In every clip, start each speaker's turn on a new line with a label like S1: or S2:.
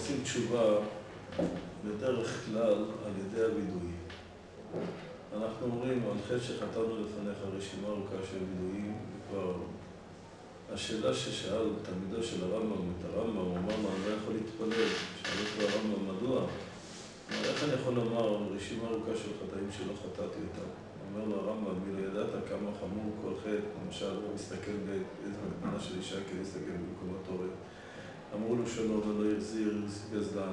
S1: עושים תשובה בדרך כלל על ידי הווידוי. אנחנו אומרים, על חטא שחטאנו לפניך רשימה ארוכה של וידויים, וכבר השאלה ששאל תלמידו של הרמב"ם, את הרמב"ם, הוא אמר לו, אני לא יכול להתפלל. שאל אותו הרמב"ם, מדוע? איך אני יכול לומר רשימה ארוכה של חטאים שלא חטאתי אותם? אומר לו הרמב"ם, מי לא ידעת כמה חמור כל חטא, למשל, הוא מסתכל באיזו מקבנה של אישה כדי להסתכל במקומות אורן. אמרו לו שלא ולא יחזיר גזלן.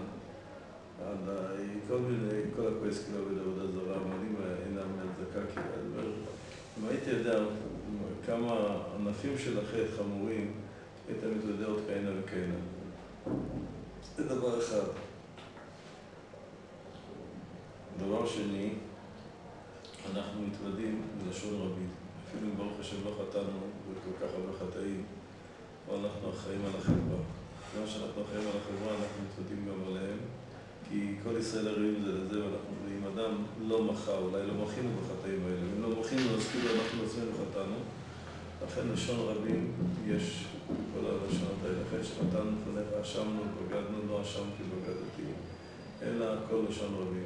S1: כל הכועס כאילו עובד עבודה זרה, אמרים אינם מהצדקה כאילו. אם הייתי יודע כמה ענפים של החטא חמורים, היית מתוודע עוד כהנה וכהנה. זה דבר אחד. דבר שני, אנחנו מתוודים בלשון רבית. אפילו אם ברוך השם לא חטאנו וכל כך הרבה חטאים, אבל אנחנו אחראים על החברה. גם שאנחנו אחראים על החברה, אנחנו מתוודים גם עליהם, כי כל ישראל הראויים זה לזה, ואם אדם לא מחה, אולי לא מחינו בחטאים האלה, אם לא מחינו, אז כאילו אנחנו עצמנו חטאנו. לכן לשון רבים יש כל הלשונות האלה. לכן שחטאנו לפניך, אשמנו, בגדנו, לא אשמתי, בגדתי, אלא כל לשון רבים.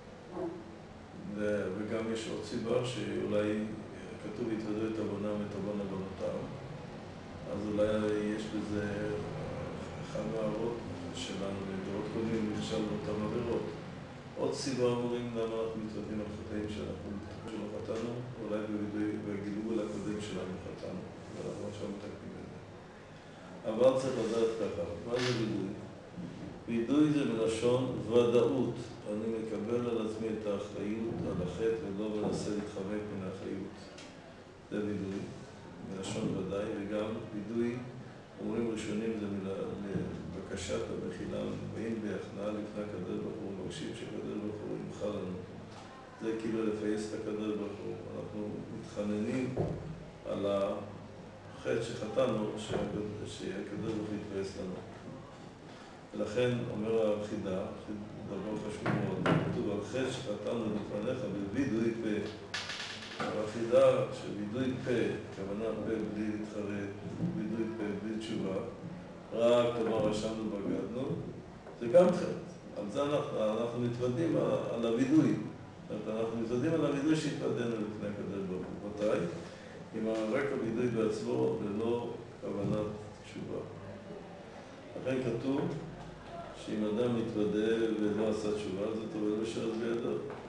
S1: וגם יש עוד סיבה שאולי כתוב יתוודו את עוונם את עוון עוונותם, אז אולי יש בזה אחד מהערות שלנו לדורות קודמים נכשל באותם עבירות. עוד סיבה אומרים למה אנחנו מתוודעים על חטאים שלא חטאנו, אולי בגילגול הקודם שלנו חטאנו, ואנחנו עכשיו מתקנים את זה. אבל צריך לדעת ככה, מה זה וידוי? וידוי זה מלשון ודאות. אני מקבל על עצמי את האחריות על החטא ולא מנסה להתחמק מן האחריות. זה וידוי, מלשון ודאי, וגם וידוי, אומרים ראשונים, זה לבקשת המחילה, באים בהכנעה לפני הקדוש ברוך הוא, מבקשים שהקדוש ברוך הוא ימחל לנו. זה כאילו לפייס את הקדוש ברוך הוא. אנחנו מתחננים על החטא שחטאנו, שהקדוש ברוך הוא יתפייס לנו. ולכן אומר החידה, דבר חשוב מאוד, כתוב על חטא שחטאנו לפניך בווידוי פה. החידה של וידוי פה, כוונה פה בלי להתחרט, וידוי פה בלי תשובה, רק תאמר אשמנו בגדנו, זה גם חטא. על זה אנחנו מתוודעים על הווידוי. אנחנו מתוודעים על הווידוי שהתוודענו לפני הקדוש ברוך הוא. מתי? עם רק הווידוי בעצמו ולא כוונת תשובה. לכן כתוב שאם אדם מתוודה ולא עשה תשובה, זה תורד בשרת בידו.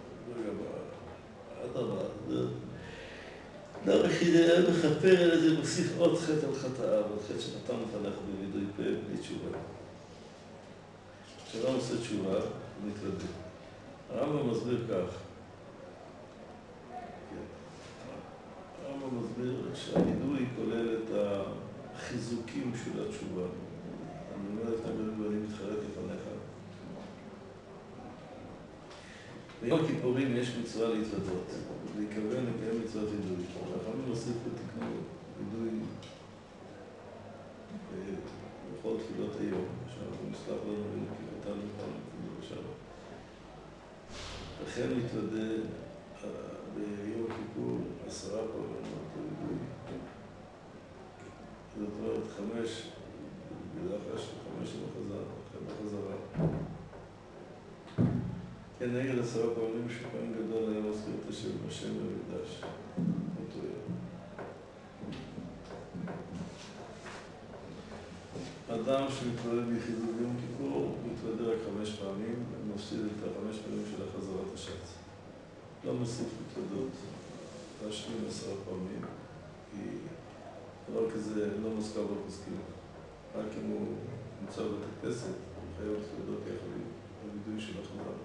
S1: אדרבה, דבר יחידה מכפר אלא זה מוסיף עוד חטא על חטאיו, על חטא שחטאנו לפניך בווידוי פה בלי תשובה. כשאדם עושה תשובה, הוא מתוודה. הרמב"ם מסביר כך. הרמב"ם מסביר שהווידוי כולל את החיזוקים של התשובה. אני אומר לפני גדול ואני מתחרט לפניך. ביום הכיפורים יש מצווה להתוודות, להיכוון לקיים מצוות וידוי. החכמים הוסיפו תקנו וידוי בכל תפילות היום, שאנחנו נסלח לנו ונקראתנו פעם בשבת. לכן מתוודה ביום הכיפור 10 פעמים וידוי. זאת אומרת 5 בלחש ו5 בחזרה. כן, נגד 10 פעמים שפעמים גדול היה מזכיר את השם במקדש. אותו יום. אדם שמתוודה ביחידות ביום כיפור, מתוודה רק 5 פעמים, ומפסיד את 5 פעמים של החזרת השץ. לא מוסיף מתוודות, להשלים 10 פעמים, כי דבר כזה לא מוזכר בפוסקים. רק אם הוא נמצא בית הכנסת, הוא חייב מתוודות יחד עם הווידוי של החזרה.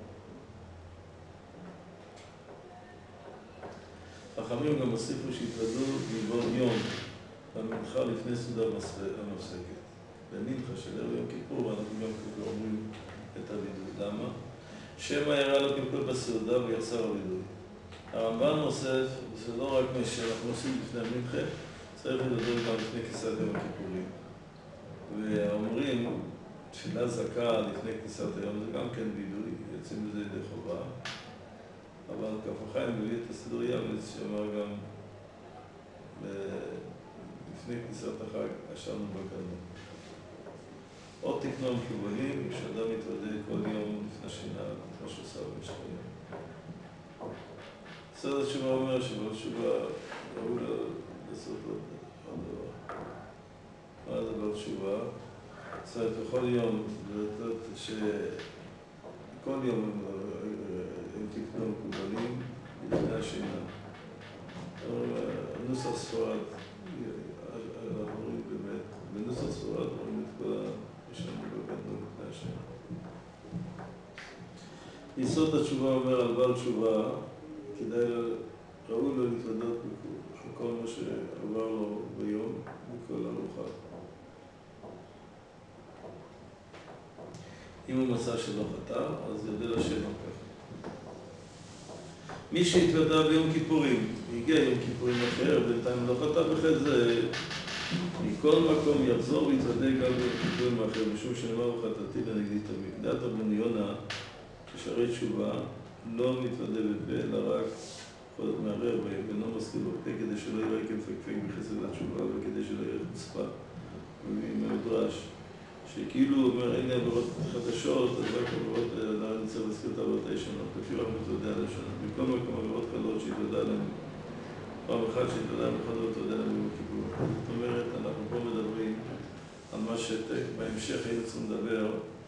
S1: החכמים גם הוסיפו שהתוודו בעבור יום במנחה לפני סעודה המפסקת. במנחה של ערב יום כיפור, ואנחנו גם אומרים את הווידוי. למה? שמא יראה לו קלקול בסעודה ויחסר הווידוי. הרמב"ן מוסף, זה לא רק מה שאנחנו עושים לפני המנחה, צריך לדבר גם לפני כניסת יום הכיפורים. ואומרים, תפילה זכה לפני כניסת היום, זה גם כן וידוי, יוצאים בזה ידי חובה. אבל כף החיים מביא את הסידור יבס שאמר גם לפני כניסת החג, אשרנו בגדנו. או תקנו מקובלים, שאדם מתוודה כל יום לפני שינה, כמו שעושה במשתנה. סוד התשובה אומר שבעוד תשובה ראוי לעשות עוד דבר. מה זה בעוד תשובה? זאת אומרת, בכל יום, שכל יום הם תקנו מקובלים לפני השינה. נוסח ספרד, אנחנו רואים באמת, בנוסח ספרד רואים את כל השנים בבנו לפני השינה. יסוד התשובה אומר על בעל תשובה, כדאי ראוי לו להתוודות בכל מה שעבר לו ביום, בכל ארוחה. אם הוא מצא שלא חטא, אז יודע לשם ככה. מי שהתוודה ביום כיפורים, הגיע יום כיפורים אחר, בינתיים לא חטא בחטא זה, מכל מקום יחזור ויתוודה גם ביום כיפורים אחר, משום שנאמר וחטאתי ונגדי תמיד. דעת רבן יונה, כששערי תשובה, לא מתוודה בפה, אלא רק חודק מערער ואינו מסכים בפה, כדי שלא יראה כמפקפק בחסד התשובה וכדי שלא יראה חוצפה. ומדרש, שכאילו הוא אומר, אין לי עבירות חדשות, אז רק עבירות, אני צריך להזכיר את העבירות הישנות, לפי רק מתוודה על הישנות. מכל מקום עבירות קלות שהתוודה עליהן, פעם אחת שהתוודה עליהן, בכל זאת התוודה עליהן ביום כיפור. זאת אומרת, אנחנו פה מדברים על מה שבהמשך היינו צריכים לדבר,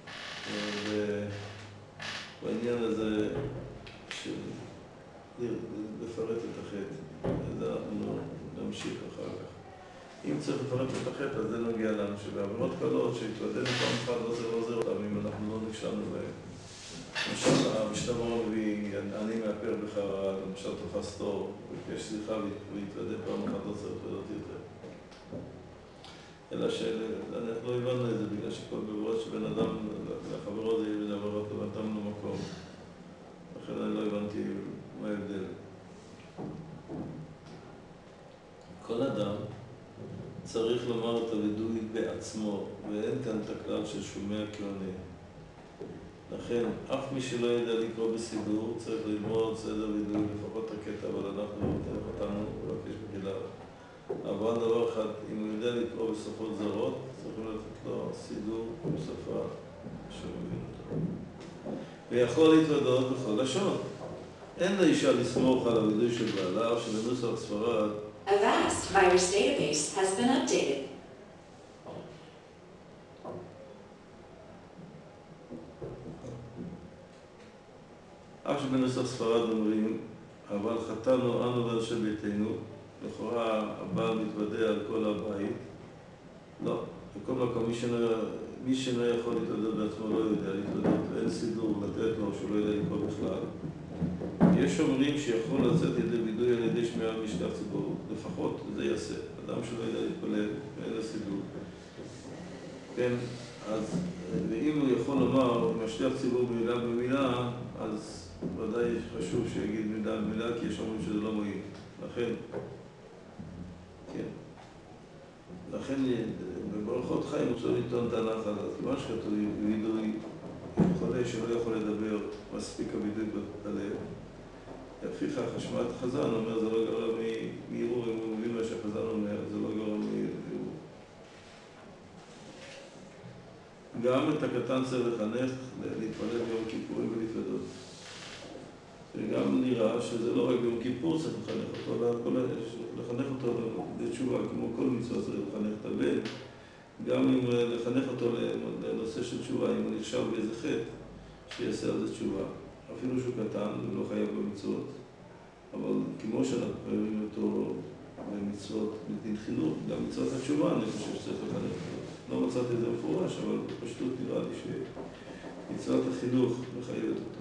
S1: בעניין הזה של לפרט את החטא. אז אנחנו נמשיך אחר כך. אם צריך לפרט את החטא, אז זה נוגע לנו, שבעבירות קלות שהתוודענו פעם אחת לא זה לא עוזר אותם, אם אנחנו לא נקשרנו בהם. למשל, המשנה ברורה מביא, אני מאפר בך, למשל תופס תור, וביקש סליחה והתוודע פעם אחת לא צריך להתוודות יותר. אלא שאנחנו לא הבנו את זה, בגלל שכל בעבירות שבין אדם לחברו זה יהיה בין עבירות לבנתם למקום. לכן אני לא הבנתי מה ההבדל. כל אדם צריך לומר את הוידוי בעצמו, ואין כאן את הכלל של שומע כעונה. לכן, אף מי שלא ידע לקרוא בסידור, צריך ללמוד סדר וידוי, לפחות הקטע, אבל אנחנו חתמנו ולבקש בגילה. אבל דבר אחד, אם הוא יודע לקרוא בשפות זרות, צריכים לתת לו סידור בשפה שמבין אותו. ויכול להתוודות בכל לשון. אין לאישה לסמוך על הוידוי של בעלה, שבנוסח ספרד,
S2: Avast virus database has been updated.
S1: אף שבנוסח ספרד אומרים, אבל חטאנו אנו ואנשי ביתנו, לכאורה הבעל מתוודה על כל הבית. לא, בכל מקום מי שלא יכול להתוודות בעצמו לא יודע להתוודות, ואין סידור לתת לו שהוא לא יודע לקרוא בכלל. יש אומרים שיכול לצאת ידי וידוי על ידי שמיעה משטח ציבור, לפחות זה יעשה. אדם שלא יודע להתפלל, ואין לו סידור. כן, אז ואם הוא יכול לומר משטח ציבור במילה במילה, אז ודאי חשוב שיגיד מילה במילה, כי יש אומרים שזה לא מועיל. לכן, כן. לכן, בברכות חיים אפשר לטעון טענה אחת, כיוון שכתוב וידוי, חולה שלא יכול לדבר, מספיק הוידוי בלב. לפיכך, השמעת החזן אומר, זה לא גרם מערעור, אם הוא מבין מה שהחזן אומר, זה לא גרם מערעור. גם את הקטן צריך לחנך להתפלל ביום כיפורים ולהתוודות. וגם נראה שזה לא רק ביום כיפור צריך לחנך אותו, לחנך אותו לתשובה, כמו כל מצווה צריך לחנך את הבן. גם אם לחנך אותו לנושא של תשובה, אם הוא נחשב באיזה חטא, שיעשה על זה תשובה. אפילו שהוא קטן, הוא לא חייב במצוות. אבל כמו שאנחנו חייבים אותו במצוות בדין חינוך, גם מצוות התשובה, אני חושב שצריך לחנך אותו. לא מצאתי את זה מפורש, אבל בפשטות נראה לי שמצוות החינוך מחייבת אותו.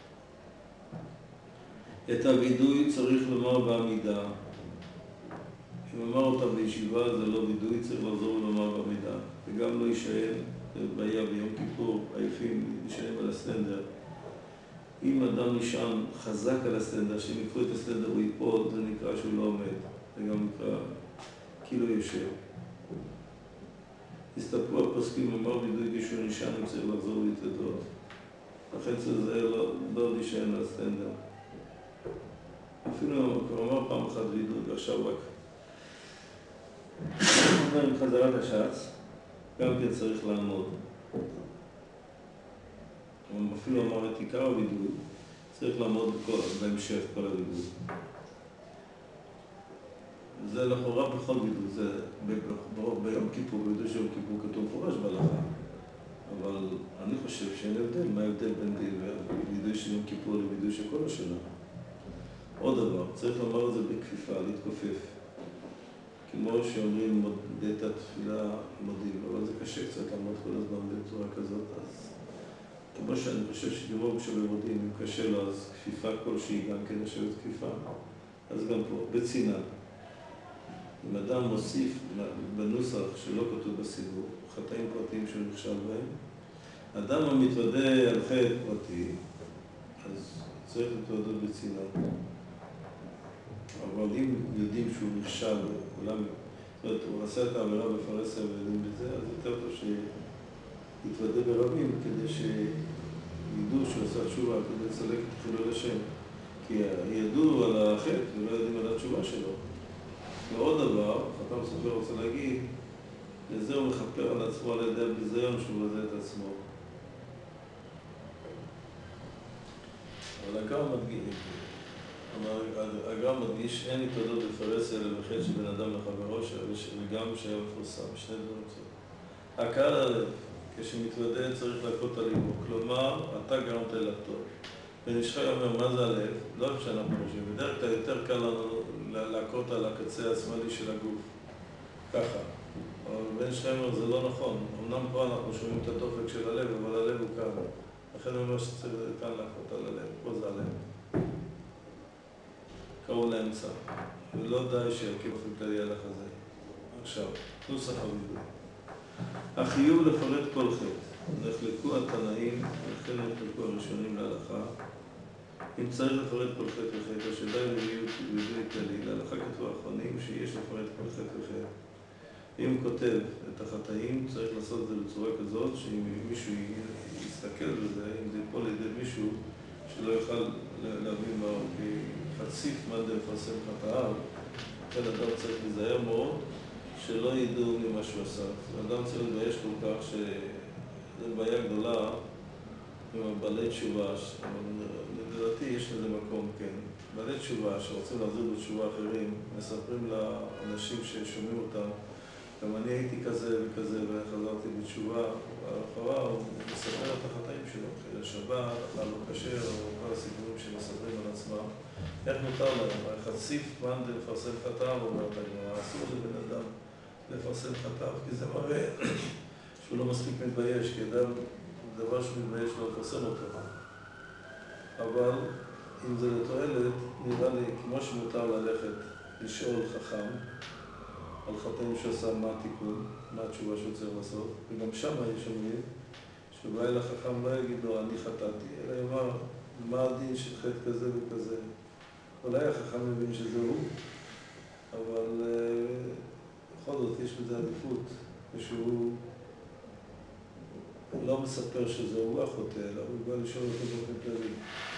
S1: את הוידוי צריך לומר בעמידה. אם אמר אותה בישיבה, זה לא וידוי, צריך לחזור ולומר בעמידה. וגם לא יישאר, בעיה ביום כיפור, עייפים, יישאר על הסטנדר. אם אדם נשען חזק על הסטנדר, שאם יקחו את הסטנדר הוא ייפול, זה נקרא שהוא לא עומד. זה גם נקרא כאילו יושב. הסתפקו הפוסקים אמר וידוי כשהוא נשען, אם צריך לחזור ולהתוודות. לכן זה לא נשען על הסטנדר. אפילו הוא אמר פעם אחת וידוי, ועכשיו רק עם חזרת השץ, גם כן צריך לעמוד. הוא אפילו אמר את עיקר הווידוי, צריך לעמוד בהמשך כל הווידוי. זה לכאורה בכל וידוי, זה ביום כיפור, בווידוי של יום כיפור כתוב מפורש בהלכה. אבל אני חושב שאין הבדל, מה ההבדל בין וידוי של יום כיפור לוידוי של כל השנה. עוד דבר, צריך לומר את זה בכפיפה, להתכופף. כמו שאומרים בעת התפילה מודים, אבל זה קשה קצת לעמוד כל הזמן בצורה כזאת, אז כמו שאני חושב שדיבור כשבמודים, אם קשה לו, אז כפיפה כלשהי גם כן לשבת כפיפה, אז גם פה, בצינה. אם אדם מוסיף בנוסח שלא כתוב בסיבוב, חטאים פרטיים שהוא נחשב בהם, אדם המתוודה על חטא פרטי, אז צריך להתוודות בצינה. אבל אם יודעים שהוא נחשב, כולם, זאת אומרת, הוא עשה את העבירה בפרהסיה ויודעים בזה, אז יותר טוב שיתוודה ברבים כדי שידעו שהוא עשה תשובה, כדי לצלק את חילול השם. כי ידעו על החטא ולא יודעים על התשובה שלו. ועוד דבר, חתם סופר רוצה להגיד, לזה הוא מכפר על עצמו על ידי הביזיון שהוא מבזה את עצמו. אבל הגר"א מדגיש, אין התוודות בפרהסיה אלא בחטא שבין אדם לחברו, וגם שהיה מפורסם, שני דברים קצת. הקהל, כשמתוודה צריך להכות על ליבו, כלומר, אתה גרמת אל הטוב. ונשחי אומר, מה זה הלב? לא רק שאנחנו חושבים, בדרך כלל יותר קל לנו להכות על הקצה השמאלי של הגוף, ככה. אבל בן שחיימר זה לא נכון. אמנם פה אנחנו שומעים את הדופק של הלב, אבל הלב הוא כאן. לכן הוא אומר שצריך כאן להכות על הלב. פה זה הלב. קראו לאמצע. ולא די שירכב הפלטלי הלך הזה. עכשיו, נוסח הווידוי. החיוב לפרט כל חטא. נחלקו התנאים, וכן נחלקו הראשונים להלכה. אם צריך לפרט כל חטא וחטא, שדי לווידוי כללי, להלכה כתבו האחרונים שיש לפרט כל חטא וחטא. אם הוא כותב את החטאים, צריך לעשות את זה בצורה כזאת, שאם מישהו יסתכל בזה, אם זה ייפול לידי מישהו שלא יוכל להבין מה הוא, כי חציף מה זה לפרסם חטאיו, כן, אדם צריך להיזהר מאוד, שלא ידעו ממה שהוא עשה. אדם צריך להתבייש כל כך שזו בעיה גדולה עם הבעלי תשובה, לדעתי יש לזה מקום, כן. בעלי תשובה שרוצים להחזיר בתשובה אחרים, מספרים לאנשים ששומעים אותם, גם אני הייתי כזה וכזה וחזרתי בתשובה, ואחריו הוא מספר את החטאים שלו, חיל השבת, אכל לא כשר, או כל הסיפורים שמספרים על עצמם. איך נותר להם? חציף מאן דלפרסם חטאיו, אומרת הגמרא, אסור לבן אדם לפרסם חטאיו, כי זה מראה שהוא לא מספיק מתבייש, כי אדם, דבר שהוא מתבייש לא לפרסם אותו. אבל אם זה לתועלת, נראה לי, כמו שמותר ללכת לשאול חכם, על חטאים שעושה מה התיקון, מה התשובה שהוא צריך לעשות, וגם שם יש אומרים, שבא אל החכם לא יגיד לו, אני חטאתי, אלא יאמר, מה הדין של חטא כזה וכזה. אולי החכם מבין שזה הוא, אבל בכל זאת יש בזה עדיפות, ושהוא לא מספר שזה הוא החוטא, אלא הוא בא לשאול אותו באופן כללי.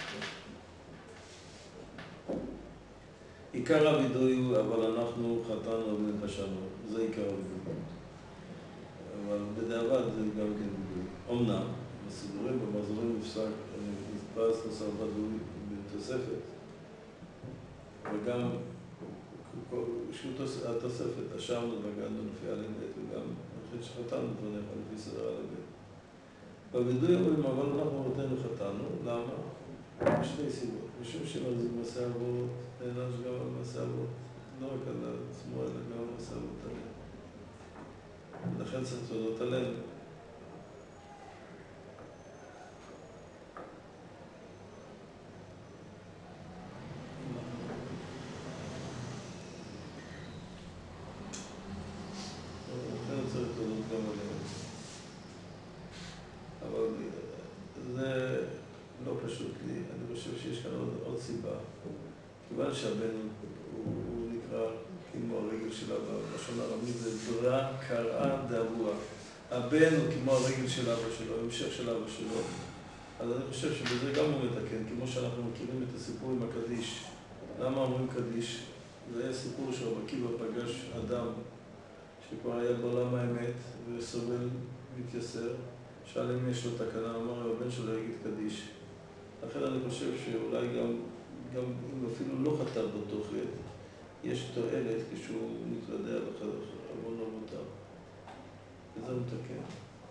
S1: עיקר הווידוי הוא, אבל אנחנו חטאנו ונפשענו, זה עיקר הווידוי. אבל בדיעבד זה גם כן וידוי. אמנם, בסידורים, במחזורים נפסק, נתפס נוסח ודוי בתוספת, וגם התוספת, אשרנו וגדנו לפי א' ב' וגם אני חושב שחטאנו לפניך לפי סדר א' ב'. בווידוי אומרים, אבל אנחנו נותנו חטאנו, למה? שתי סיבות. משום שמחזיק מעשה אבות, נענש גם על מעשה אבות, לא רק על עצמו, אלא גם על מעשה אבות עליהם. ולכן צריך תודות עליהם. לכן צריך תודות גם עליהם. אבל זה לא פשוט לי, אני חושב שיש כאן עוד סיבה. כיוון שהבן הוא נקרא כמו הרגל שלה בלשון הארמית, זה דברה קראה דאבוה. הבן הוא כמו הרגל של אבא שלו, המשך של אבא שלו. אז אני חושב שבזה גם הוא מתקן, כמו שאנחנו מכירים את הסיפור עם הקדיש. למה אומרים קדיש? זה היה סיפור שרבי עקיבא פגש אדם שכבר היה בעולם האמת וסובל מתייסר, שאל אם יש לו תקנה, אמר הבן שלו יגיד קדיש. לכן אני חושב שאולי גם אם אפילו לא חטא באותו חטא, יש תועלת כשהוא מתוודע לעוון לא מותר. וזה מתקן.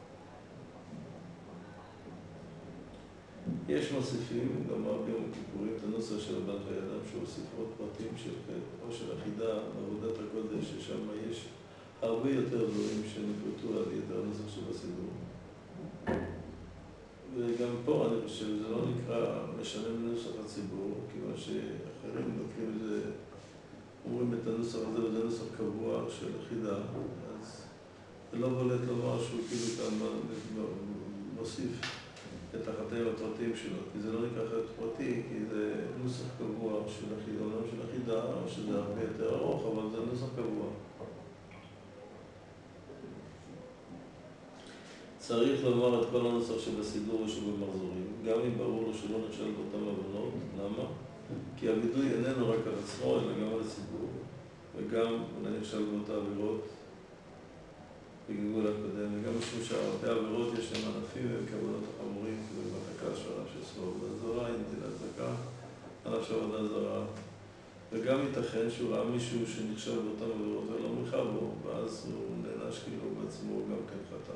S1: יש מוסיפים, גם ביום הכיפורים, את הנוסח של הבן חיי אדם, שהוסיף עוד פרטים של חטא, או של אחידה, בעבודת הקודש, ששם יש הרבה יותר דברים שנפרטו על ידי הנוסח שבסידור. וגם פה אני חושב, זה לא נקרא משנה מנוסח הציבור, כיוון שאחרים נוקרים את זה, אומרים את הנוסח הזה, וזה נוסח קבוע של אחידה, אז זה לא בולט לומר שהוא כאילו כאן מוסיף את החטאים הפרטיים שלו, כי זה לא נקרא חטא פרטי, כי זה נוסח קבוע של אחידה, עולם של אחידה, שזה הרבה יותר ארוך, אבל זה נוסח קבוע. צריך לומר את כל הנוסח שבסידור ושבמחזורים, גם אם ברור לו שלא נכשל באותם עוונות. למה? כי הביטוי איננו רק על עצמו, אלא גם על הסידור, וגם אולי נכשל באותה עבירות בגלגול הקודם, וגם משום שהרבה עבירות יש להם ענפים והם כוונות החמורים, כאילו בהחלקה שונה של סוף עבודה זרה, עם נטילת צדקה, ענף עבודה זרה, וגם ייתכן שהוא ראה מישהו שנכשל באותם עבירות ולא מלכה בו, ואז הוא נענש כאילו בעצמו גם כן חטא.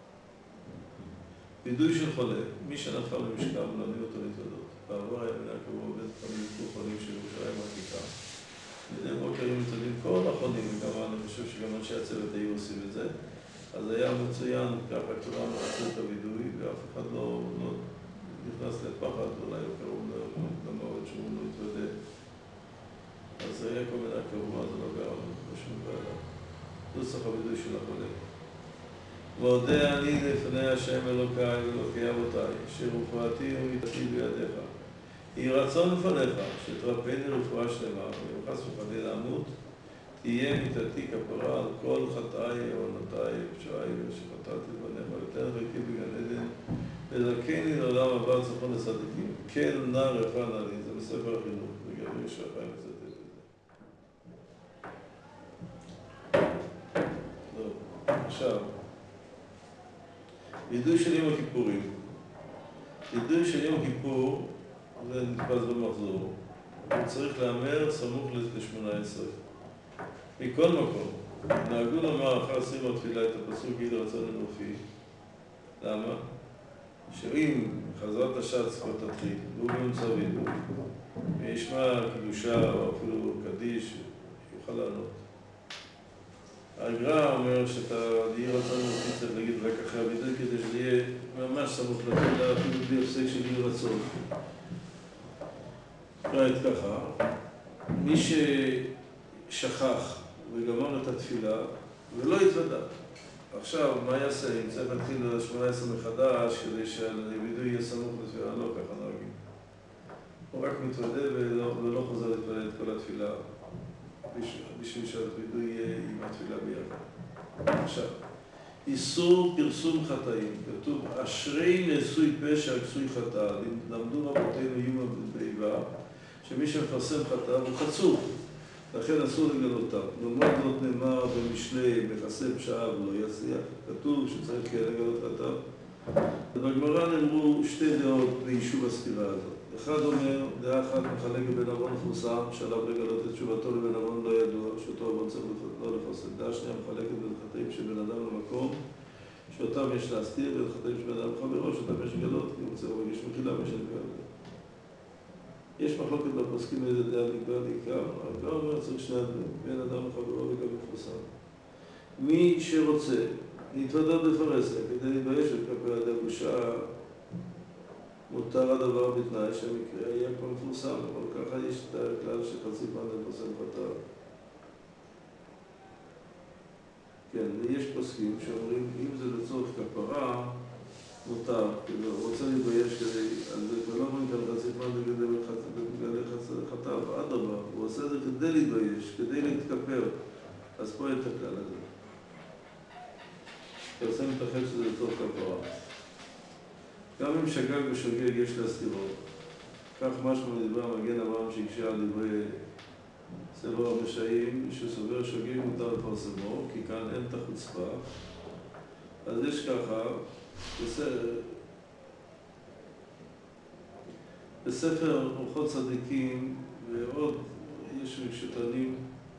S1: וידוי של חולה, מי שנפל במשכב מלמדים אותו להתוודות. בעבר היה מנה קבוע בית חולים חולים של ירושלים העתיקה. מדי בוקר היו מתודים כל החולים, וגם אני חושב שגם אנשי הצוות היו עושים את זה. אז היה מצוין, ככה כולם רצו את הוידוי, ואף אחד לא נכנס לפחד, אולי הוא קרוב למועד שהוא לא התוודה. אז זה היה כל מיני קבוע, זה לא גרם בשום בעיה. נוסח הוידוי של החולה. ועודה אני לפני השם אלוקיי ואלוקי אבותיי, שרפואתי ומיתתי בידיך. יהי רצון לפניך, שתרפאני רפואה שלמה, ואם חס וחלילה למות, תהיה מיתתי כפרה על כל חטאי, עוונותיי, פשעי, ושחטאתי לפניך, ותן חלקי בגן עדן, וזכני לעולם הבא צפון לצדיקים. כן נא רפא נא לי, זה בספר החינוך, וגם יש רפא מצטט את זה. טוב, עכשיו. וידוי של יום הכיפורים. וידוי של יום כיפור, זה נתפס במחזור, הוא צריך לאמר סמוך ל-18. מכל מקום, נהגו לומר אחר סיום התפילה את הפסוק יהי רצון אנוכי. למה? שאם חזרת השץ כבר תתחיל, והוא באמצע וידוי, וישמע קידושה או אפילו קדיש, יוכל לענות. הגר"א אומר שאתה יהי רצון אנוכי צריך להגיד רק אחרי הוידוי כדי שזה יהיה ממש סמוך לתפילה, אפילו בלי הפסק של יהי רצון. ראית ככה, מי ששכח וגמר את התפילה ולא התוודע. עכשיו, מה יעשה? אם צריך להתחיל ל-18 מחדש כדי שהוידוי יהיה סמוך לתפילה, לא ככה נוהגים. הוא רק מתוודה ולא חוזר להתפלל את כל התפילה. בשביל שהוידוי יהיה עם התפילה ביחד. עכשיו, איסור פרסום חטאים. כתוב, אשרי נשוי פשע כסוי חטא. למדו רבותינו יומא באיבה, שמי שמפרסם חטא הוא חצוף. לכן אסור לגלותם. לעומת זאת נאמר במשלי, מכסה פשעיו לא יצליח. כתוב שצריך לגלות חטאיו. בגמרא נאמרו שתי דעות ביישוב הסתירה הזאת. אחד אומר, דעה אחת מחלקת בין עוון מפורסם, שעליו לגלות את תשובתו לבין עוון לא ידוע, שאותו עוון צריך לא לפרסם. דעה שנייה מחלקת בין חטאים שבין אדם למקום, שאותם יש להסתיר, בין חטאים שבין אדם לחברו, שאותם יש לגלות, כי הוא רוצה להרגיש מחילה ושנקרא לזה. יש מחלוקת בפוסקים איזה דעה נקבע לעיקר, אבל גם אומר צריך שני אדם, בין אדם לחברו וגם מפורסם. מי שרוצה להתוודות בפרסה, כדי להתבייש וכלפי ידי בושה, מותר הדבר בתנאי שהמקרה יהיה כבר מפורסם, אבל ככה יש את הכלל שחצי פעם לפרסם חטאיו. כן, ויש פוסקים שאומרים, אם זה לצורך כפרה, מותר, כאילו, הוא רוצה להתבייש כדי, אז זה לא אומרים כאן חצי פעם בגלל חטאיו, אדרבה, הוא עושה את זה כדי להתבייש, כדי להתכפר, אז פה אין את הכלל הזה. כי עושה מתאחד שזה לצורך כפרה. גם אם שגג ושוגג יש להסתירו, כך משהו מדבר המגן אברהם שהקשה על דברי ספר הרשעים, שסובר שוגג מותר לפרסמו, כי כאן אין את החוצפה. אז יש ככה, בספר אורחות צדיקים ועוד יש שטוענים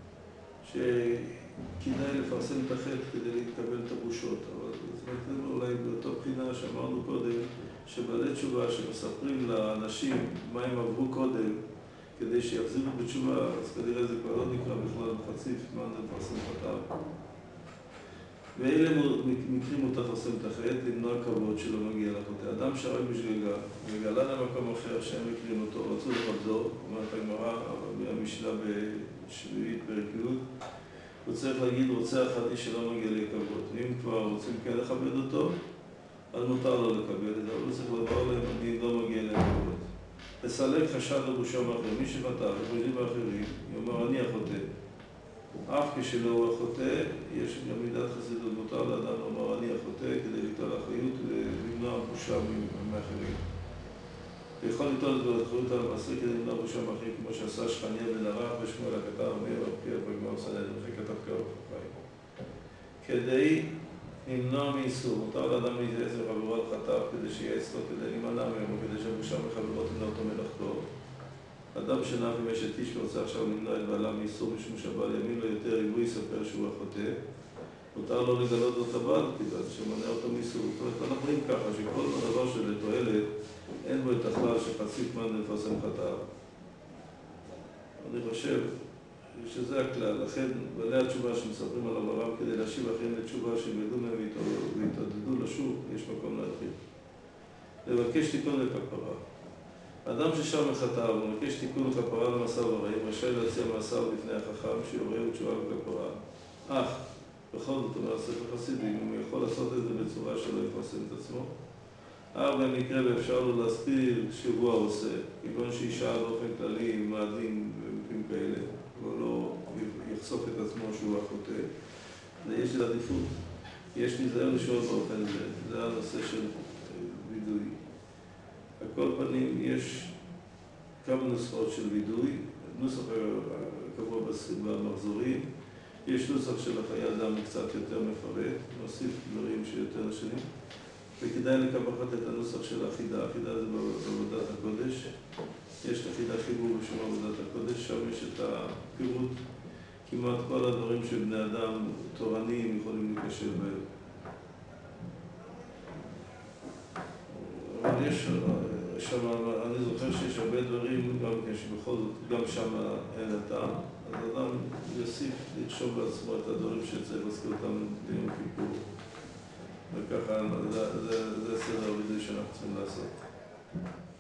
S1: שכדאי לפרסם את החטא כדי להתקבל את הבושות, אבל זה אולי באותו בחינה שאמרנו קודם, שבעלי תשובה שמספרים לאנשים מה הם עברו קודם כדי שיחזירו בתשובה, אז כנראה זה כבר לא נקרא בכלל חציף, מה זה לפרסם חטא. ואלה מקרים מותר לפרסם את החטא, למנוע כבוד שלא מגיע לחוטא. אדם שרק בשגגה וגלה למקום אחר שהם מכירים אותו, רצו לחזור, אומרת הגמרא, המשנה בשביעית פרק י', הוא צריך להגיד רוצח איש שלא מגיע לי כבוד. אם כבר רוצים כן לכבד אותו, אז מותר לו לקבל את זה, אבל הוא צריך לומר להם, אני לא מגיע לי כבוד. לסלק חשד לבושה מאחרים, מי שחטא וחושדים באחרים, יאמר אני החוטא. אף כשלא הוא החוטא, יש גם מידת חסידות, מותר לאדם לומר אני החוטא כדי ליטול אחריות ולמנוע בושה מאחרים. ויכול ליטול את האחריות על המעשה כדי למנוע בושה מאחרים, כמו שעשה שכניה בן ערך ושמואל הכתב, אומר בפקיע בגמר סנהדרין, וכי כתב קרוב חיים. כדי למנוע מאיסור, מותר לאדם להתייעץ לחברו על חטאיו כדי שייעץ לו, כדי להימנע ממנו, כדי שהבושה מחברות תמנע אותו מלאכתו. אדם שנע עם אשת איש ורוצה עכשיו למנוע את בעלה מאיסור משום שהבעל יאמין לו יותר אם הוא יספר שהוא החוטא, מותר לו לגלות לו את הבעל כיוון שמנע אותו מאיסור. זאת אומרת, אנחנו רואים ככה שכל דבר שלתועלת אין בו את הכלל שחצי זמן לפרסם חטאיו. אני חושב שזה הכלל, לכן בעלי התשובה שמספרים על עברם כדי להשיב אחרים לתשובה שילמדו מהם והתעודדו לשוב, יש מקום להתחיל. לבקש תיקון לכפרה. אדם ששר מחטאיו ומבקש תיקון לכפרה למעשיו הרעים, רשאי להציע מעשיו לפני החכם שיעורר תשובה וכפרה. אך, בכל זאת אומר ספר חסידים, הוא יכול לעשות את זה בצורה שלא יפרסם את עצמו. במקרה ואפשר לו להסביר שהוא העושה, כגון שאישה באופן כללי מאדים במקרים כאלה, הוא לא יחשוף את עצמו שהוא החוטא. יש לי עדיפות, יש לי זהר לשאול באופן זה, זה הנושא של וידוי. על כל פנים יש כמה נוסחות של וידוי, נוסח הקבוע במחזורים, יש נוסח של החיי אדם קצת יותר מפרט, נוסיף דברים שיותר נשנים, וכדאי לקחת את הנוסח של החידה, החידה זה בעבודת הקודש, יש את החידה חיבור בשם עבודת הקודש, שם יש את הפירוט, כמעט כל הדברים שבני אדם תורניים יכולים להיקשר בהם. אבל יש שם, אני זוכר שיש הרבה דברים, גם שבכל זאת, גם שם אין הטעם, אז אדם יוסיף לרשום לעצמו את הדברים שצריך להזכיר אותם ביום כיפור. וככה, זה סדר הוידוי שאנחנו צריכים לעשות.